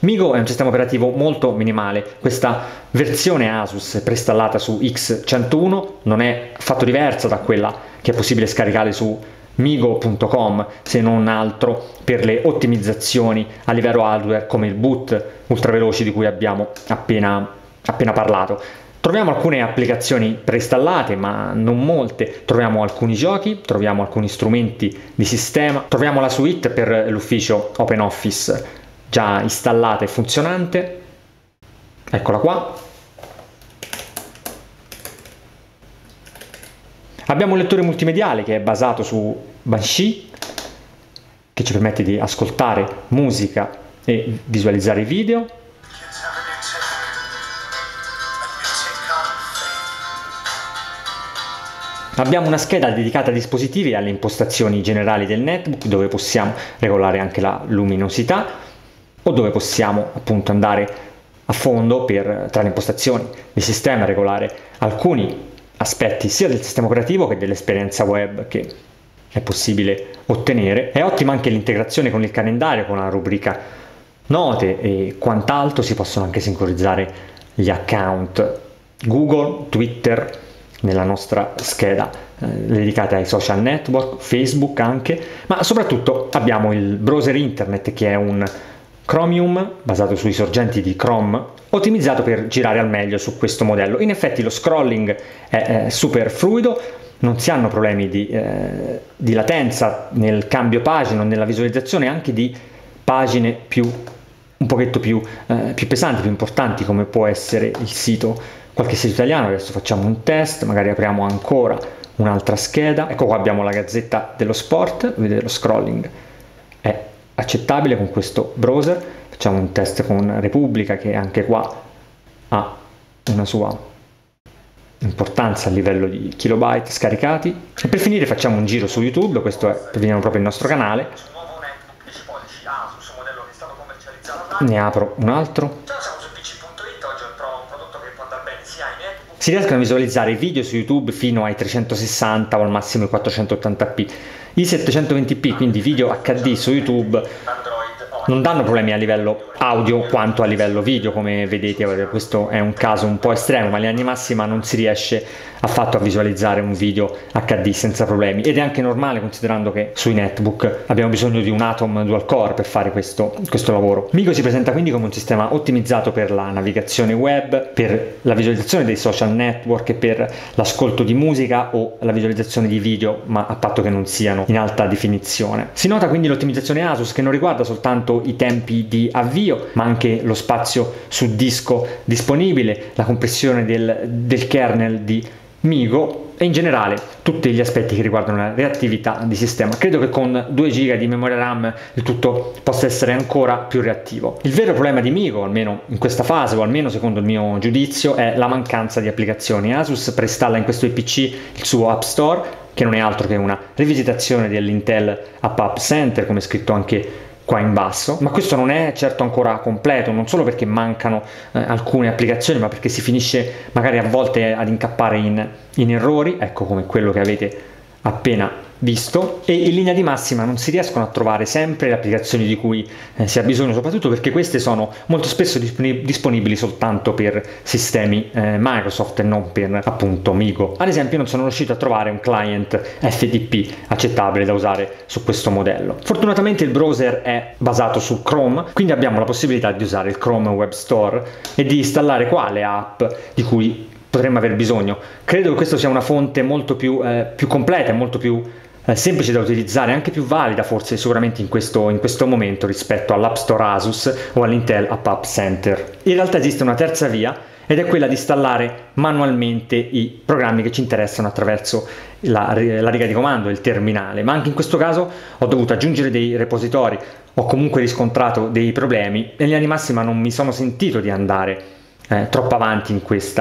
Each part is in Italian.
Migo è un sistema operativo molto minimale, questa versione Asus preinstallata su X101 non è affatto diversa da quella che è possibile scaricare su migo.com, se non altro per le ottimizzazioni a livello hardware come il boot ultraveloce di cui abbiamo appena parlato. Troviamo alcune applicazioni preinstallate, ma non molte, troviamo alcuni giochi, troviamo alcuni strumenti di sistema, troviamo la suite per l'ufficio OpenOffice già installata e funzionante, eccola qua. Abbiamo un lettore multimediale che è basato su Banshee, che ci permette di ascoltare musica e visualizzare video. Abbiamo una scheda dedicata a dispositivi e alle impostazioni generali del netbook, dove possiamo regolare anche la luminosità o dove possiamo appunto andare a fondo tra le impostazioni del sistema, regolare alcuni aspetti sia del sistema operativo che dell'esperienza web che è possibile ottenere. È ottima anche l'integrazione con il calendario, con la rubrica note e quant'altro. Si possono anche sincronizzare gli account Google, Twitter nella nostra scheda dedicata ai social network, Facebook anche, ma soprattutto abbiamo il browser internet che è un Chromium basato sui sorgenti di Chrome, ottimizzato per girare al meglio su questo modello. In effetti lo scrolling è super fluido, non si hanno problemi di latenza nel cambio pagina o nella visualizzazione anche di pagine un pochetto più pesanti, più importanti, come può essere il qualche sito italiano. Adesso facciamo un test, magari apriamo ancora un'altra scheda. Ecco qua abbiamo la Gazzetta dello Sport, vedete lo scrolling è accettabile con questo browser. Facciamo un test con Repubblica, che anche qua ha una sua importanza a livello di kilobyte scaricati. E per finire facciamo un giro su YouTube, questo è vediamo proprio il nostro canale. Ne apro un altro. Si riescono a visualizzare i video su YouTube fino ai 360 o al massimo i 480p. I 720p, quindi video HD su YouTube, non danno problemi a livello audio quanto a livello video, come vedete. Questo è un caso un po' estremo, ma in linea di massima non si riesce affatto a visualizzare un video HD senza problemi, ed è anche normale considerando che sui netbook abbiamo bisogno di un Atom dual core per fare questo lavoro. Migo si presenta quindi come un sistema ottimizzato per la navigazione web, per la visualizzazione dei social network e per l'ascolto di musica o la visualizzazione di video, ma a patto che non siano in alta definizione. Si nota quindi l'ottimizzazione Asus, che non riguarda soltanto i tempi di avvio, ma anche lo spazio su disco disponibile, la compressione del kernel di Migo e in generale tutti gli aspetti che riguardano la reattività di sistema. Credo che con 2 GB di memoria RAM il tutto possa essere ancora più reattivo. Il vero problema di Migo, almeno in questa fase, o almeno secondo il mio giudizio, è la mancanza di applicazioni. Asus preinstalla in questo PC il suo App Store, che non è altro che una rivisitazione dell'Intel App Center, come è scritto anche qua in basso, ma questo non è certo ancora completo, non solo perché mancano alcune applicazioni, ma perché si finisce magari a volte ad incappare in errori, ecco come quello che avete appena visto, e in linea di massima non si riescono a trovare sempre le applicazioni di cui si ha bisogno, soprattutto perché queste sono molto spesso disponibili soltanto per sistemi Microsoft e non per appunto Migo. Ad esempio non sono riuscito a trovare un client FTP accettabile da usare su questo modello. Fortunatamente il browser è basato su Chrome, quindi abbiamo la possibilità di usare il Chrome Web Store e di installare qua le app di cui potremmo aver bisogno. Credo che questa sia una fonte molto più completa e molto più semplice da utilizzare, anche più valida forse sicuramente in questo momento rispetto all'App Store Asus o all'Intel App Center. In realtà esiste una terza via, ed è quella di installare manualmente i programmi che ci interessano attraverso la riga di comando, il terminale, ma anche in questo caso ho dovuto aggiungere dei repositori, ho comunque riscontrato dei problemi e in linea di massima non mi sono sentito di andare troppo avanti in questa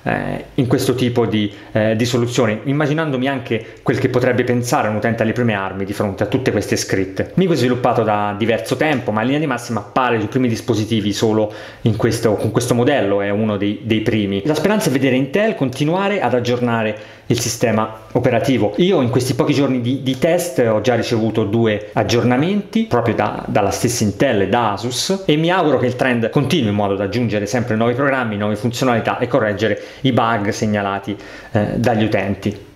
in questo tipo di soluzione, immaginandomi anche quel che potrebbe pensare un utente alle prime armi di fronte a tutte queste scritte. MIUI è sviluppato da diverso tempo, ma in linea di massima appare sui primi dispositivi solo con questo modello, è uno dei primi. La speranza è vedere Intel continuare ad aggiornare il sistema operativo. Io in questi pochi giorni di test ho già ricevuto 2 aggiornamenti proprio dalla stessa Intel e da Asus, e mi auguro che il trend continui in modo da aggiungere sempre nuovi programmi, nuove funzionalità e correggere i bug segnalati dagli utenti.